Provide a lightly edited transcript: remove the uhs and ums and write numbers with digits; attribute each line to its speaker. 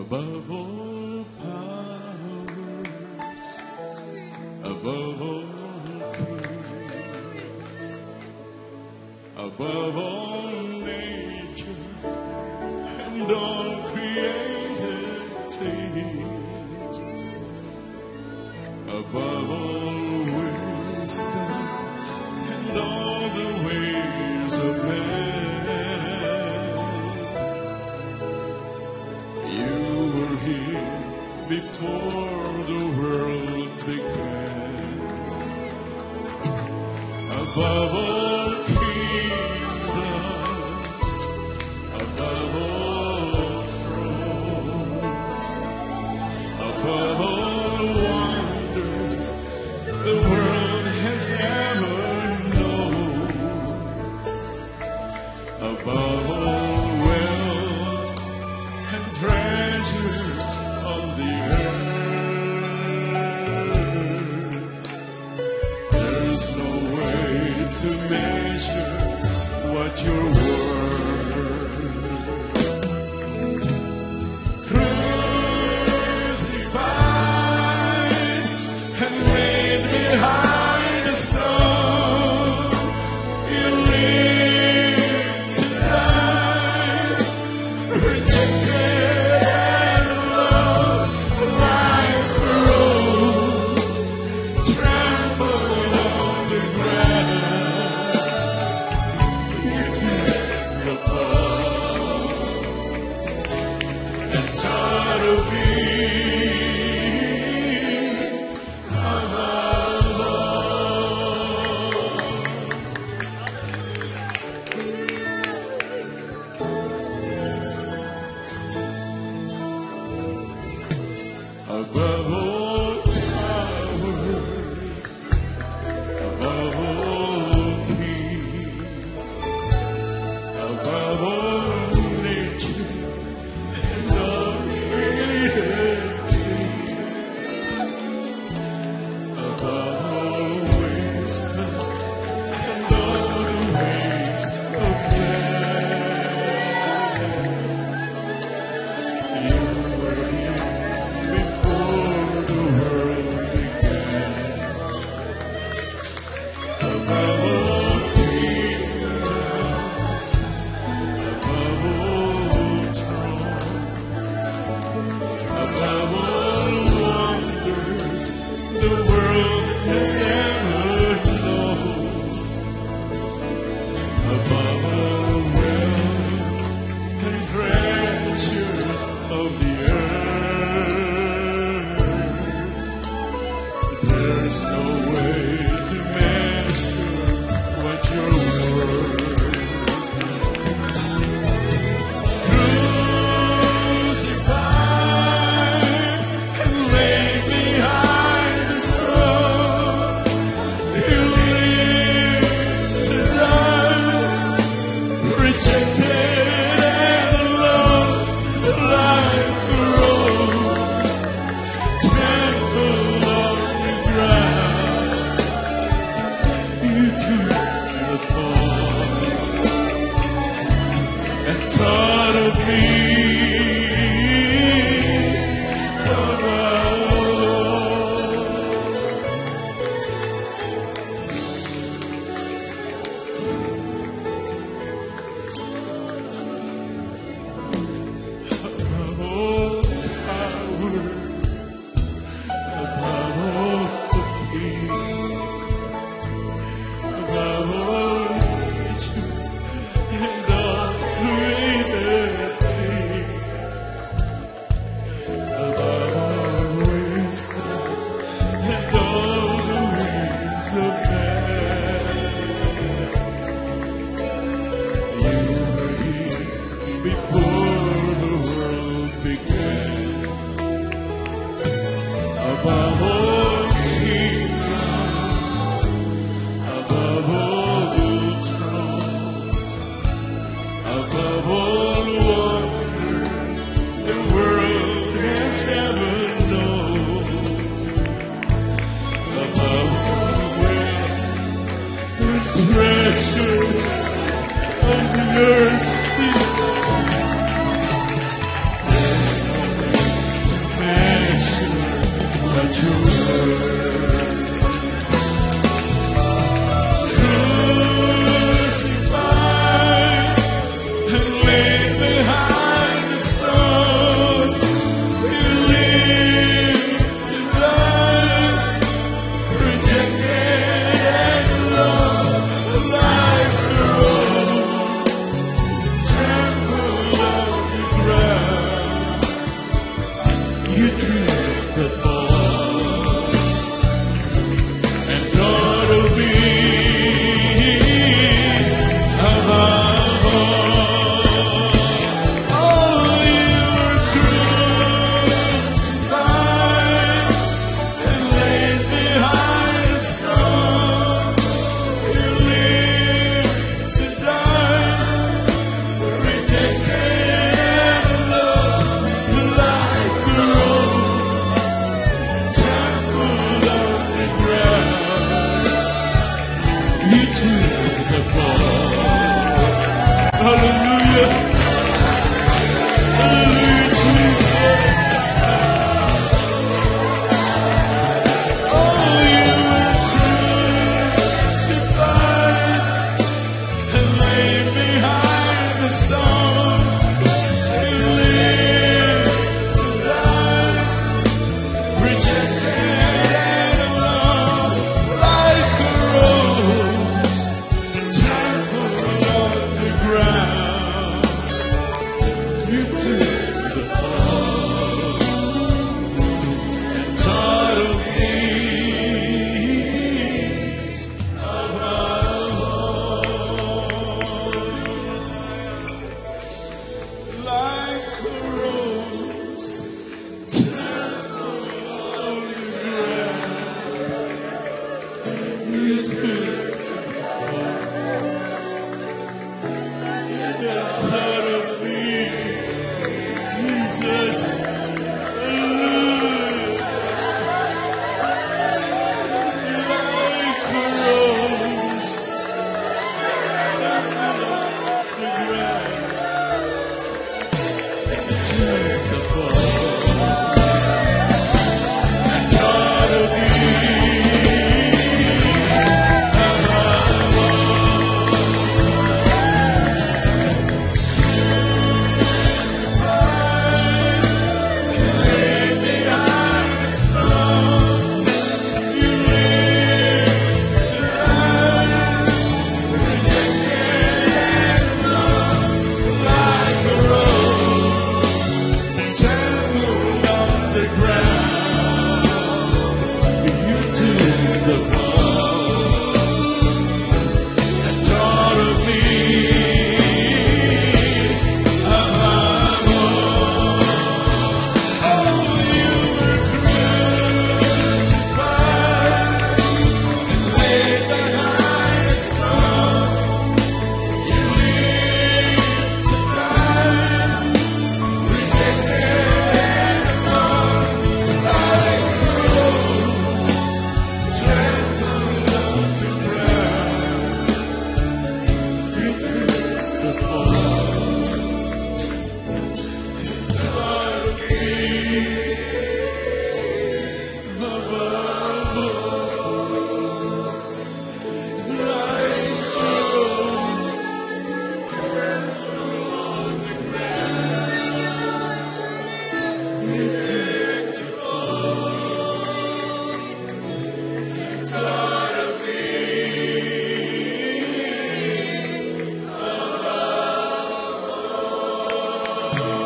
Speaker 1: above all powers, above all peace, above all nature and all created things, above all wisdom and all the ways of man. You were here before the world began. Above all kingdoms, above all thrones, above all wonders the world has ever known, above all wealth and treasures of the earth, there's no way to measure what you're worth. Crucified and laid behind a stone, you lived to die, rejected and loved like a rose, trampled on the ground. You took the fall and taught of me above all. Above all powers, above all peace, above all nature and all created things, above all wisdom and all the ways of man. You were here before the world began. Above all kingdoms, above all thrones, above all wonders the world has ever known, above all wealth and treasures of the earth, there's no way to measure what you're worth. Crucified and laid behind the stone, you lived to die, rejected and loved like a rose, trampled on the ground. You took the fall and taught of me above all powers, above all peace, above all nature and all created things, above all wisdom and all the ways of man. You were here before the world began. Above all kingdoms, above all thrones, above all wonders the world has ever known, above all wealth and treasures of the earth, there's no way Thank you.